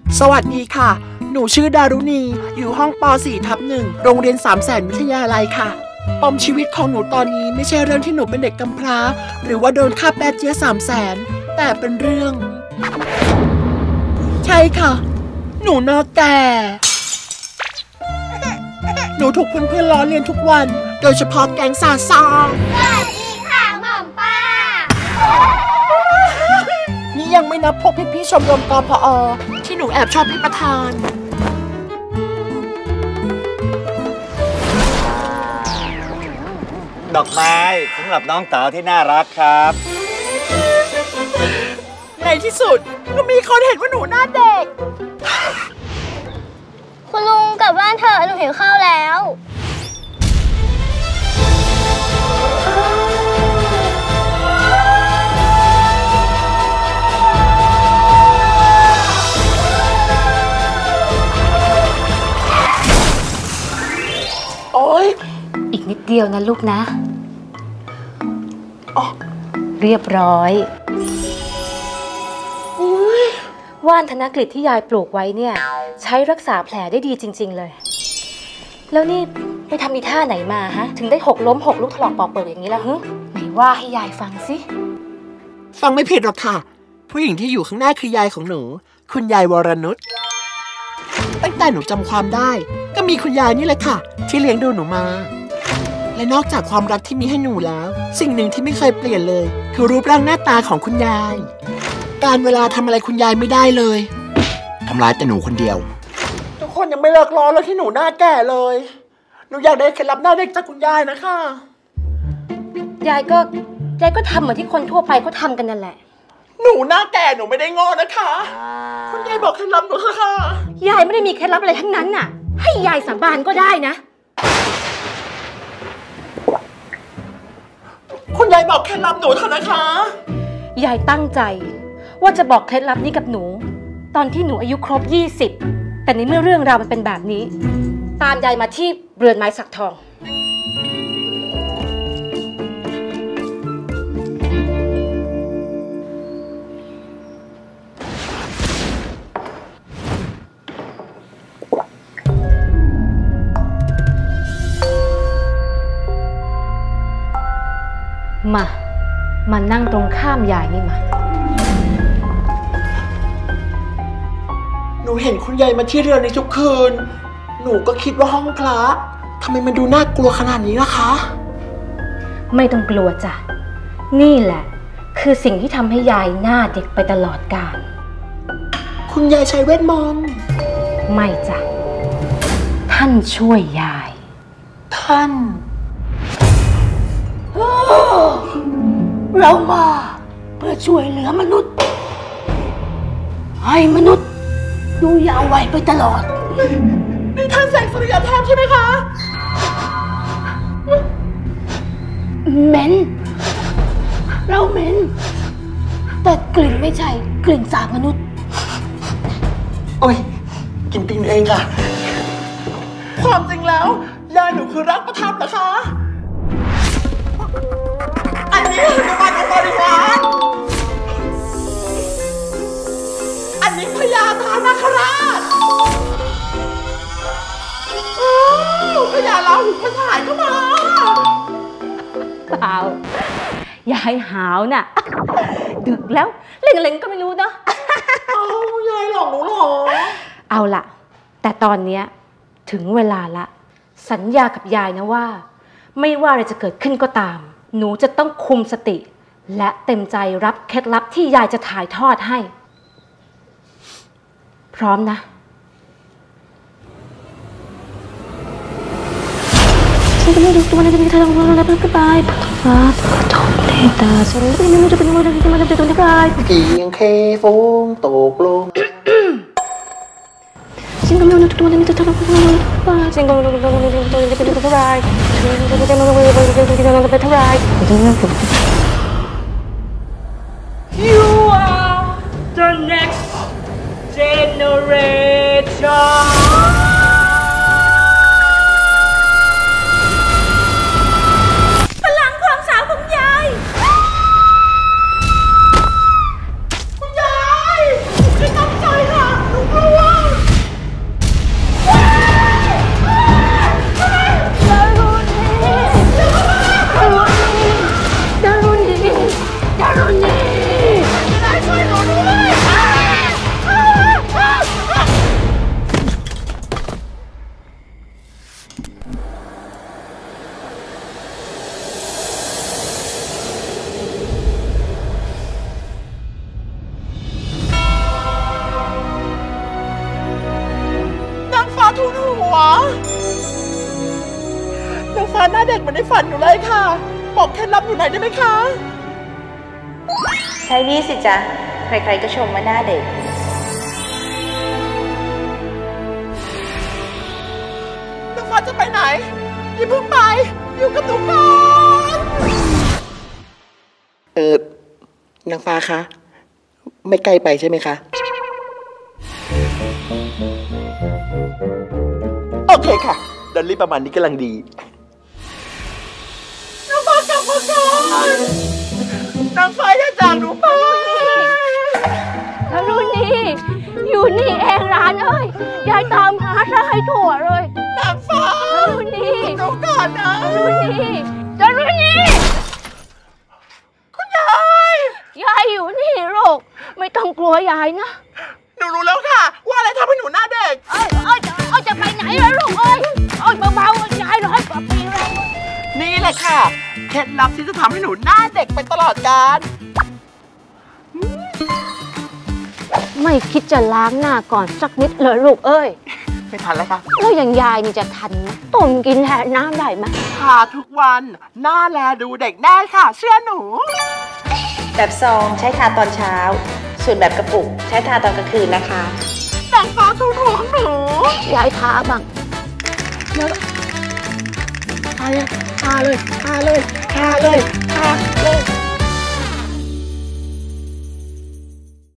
สวัสดีค่ะหนูชื่อดารุณีอยู่ห้องป .4/1 โรงเรียน300,000วิทยาลัยค่ะปมชีวิตของหนูตอนนี้ไม่ใช่เรื่องที่หนูเป็นเด็กกำพร้าหรือว่าโดนค่าแป๊ดเจี๊ย300,000แต่เป็นเรื่องใช่ค่ะหนูหน้าแก่หนูถูกเพื่อนๆล้อเลียนทุกวันโดยเฉพาะแก๊งซาซองสวัสดีค่ะหม่อมป้านี่ยังไม่นับพวกพี่ๆชมรมกพอที่หนูแอบชอบพี่ประธานดอกไม้สำหรับน้องเต๋าที่น่ารักครับในที่สุดก็มีคนเห็นว่าหนูหน้าเด็กคุณลุงกลับบ้านเถอะหนูหิวข้าวแล้วโอ๊ยอีกนิดเดียวนะลูกนะเรียบร้อยว่านธนกฤษที่ยายปลูกไว้เนี่ยใช้รักษาแผลได้ดีจริงๆเลยแล้วนี่ไปทำอีท่าไหนมาฮะถึงได้หกล้มหกลูกถลอกปอกเปิกอย่างนี้ล่ะฮึไหนว่าให้ยายฟังสิฟังไม่ผิดหรอกค่ะผู้หญิงที่อยู่ข้างหน้าคือยายของหนูคุณยายวรนุชตั้งแต่หนูจำความได้ก็มีคุณยายนี่แหละค่ะที่เลี้ยงดูหนูมาและนอกจากความรักที่มีให้หนูแล้วสิ่งหนึ่งที่ไม่เคยเปลี่ยนเลยคือรูปร่างหน้าตาของคุณยายการเวลาทำอะไรคุณยายไม่ได้เลยทำร้ายแต่หนูคนเดียวทุกคนยังไม่เลิกล้อเลยที่หนูหน้าแก่เลยหนูอยากได้เคล็ดลับหน้าเด็กจากคุณยายนะคะยายก็ทำเหมือนที่คนทั่วไปเขาทำกันนั่นแหละหนูหน้าแก่หนูไม่ได้งอนะคะคุณยายบอกเคล็ดลับหนูค่ะยายไม่ได้มีเคล็ดลับอะไรทั้งนั้นน่ะให้ยายสาบานก็ได้นะคุณยายบอกเคล็ดลับหนูเถอะนะคะยายตั้งใจว่าจะบอกเคล็ดลับนี้กับหนูตอนที่หนูอายุครบ20แต่ในเมื่อเรื่องราวมันเป็นแบบนี้ตามยายมาที่เรือนไม้สักทองมานั่งตรงข้ามยายนี่มาหนูเห็นคุณยายมาที่เรือนในทุกคืนหนูก็คิดว่าห้องพระทำไมมันดูน่ากลัวขนาดนี้ล่ะคะไม่ต้องกลัวจ้ะนี่แหละคือสิ่งที่ทำให้ยายหน้าเด็กไปตลอดกาลคุณยายใช้เวทมนต์ไม่จ้ะท่านช่วยยายท่านเรามาเพื่อช่วยเหลือมนุษย์ให้มนุษย์ดูยาววัยไปตลอดนี่ท่านแสงสุริยะเทพใช่ไหมคะเหม็นเราเหม็นแต่กลิ่นไม่ใช่กลิ่นสาบมนุษย์โอ้ยกินปิงเองค่ะความจริงแล้วยายหนูคือรักประทับเหรอคะอันนี้คือกุมารบริวารอันนี้พญาตานาคราชพญาลาหูพระสายเข้ามาเปล่ายายหาวน่ะดึกแล้วเล็งๆก็ไม่รู้เนาะยายหลอกหนูหรอเอาล่ะแต่ตอนเนี้ยถึงเวลาละสัญญากับยายนะว่าไม่ว่าอะไรจะเกิดขึ้นก็ตามหนูจะต้องคุมสติและเต็มใจรับเคล็ดลับที่ยายจะถ่ายทอดให้พร้อมนะฉันจะไม่รู้ตัวนะจะมีเธอลงมาแล้วก็ไปฟ้าทอเทตาฉันไม่รู้จะเป็นยังไงจะมาทำตัวนี้ไปเกียงเคฟงตกลงฉันก็ไม่รู้ตัวนี้จะทำอะไรบ้างฉันก็ไม่รู้ตัวนี้จะเป็นเท่าไรฉันก็ไม่รู้ตัวนี้จะเป็นเท่าไร You are the next generationพลังความสาวของยายคุณยายไม่ตั้งใจค่ะหนูกลัวาเด็กเหมือนในฝันหนูเลยค่ะบอกเคล็ดลับหนูหน่อยได้ไหมคะใช้นี่สิจ๊ะใครๆก็ชมว่าหน้าเด็กน้องฟ้าจะไปไหนอย่าเพิ่งไปอยู่กับหนูก่อน นางฟ้าคะไม่ไกลไปใช่ไหมคะโอเคค่ะดอลลี่ประมาณนี้กำลังดีนางฟ้ากลับมาก่อนนางฟ้าอย่าจากหนูไปแล้วรุ่นนี้อยู่นี่เองร้านเอ้ยยายตามหาซะให้ทั่วเลยนางฟ้ารุ่นนี้หนูก่อนนะรุ่นนี้จะรุ่นนี้คุณยายยายอยู่นี่ลูกไม่ต้องกลัวยายนะหนูรู้แล้วค่ะว่าอะไรทำให้หนูหน้าเด็กจะไปไหนล่ะลูกเอ้ยเบาๆยาย100 กว่าปีแล้วนี่แหละค่ะเคล็ดลับที่จะทำให้หนูหน้าเด็กไปตลอดกาลไม่คิดจะล้างหน้าก่อนสักนิดเลยลูกเอ้ยไม่ทันแล้วค่ะแล้วอย่างยายนี่จะทันไหมต้มกินแทนน้ำได้ไหมทาทุกวันหน้าแลดูเด็กแน่ค่ะเชื่อหนูแบบซองใช้ทาตอนเช้าส่วนแบบกระปุกใช้ทาตอนกลางคืนนะคะนางฟ้าถูกของหนูยายทาบ้างแล้วทาเลยทาเลยทาเลยทาเลยทาเลย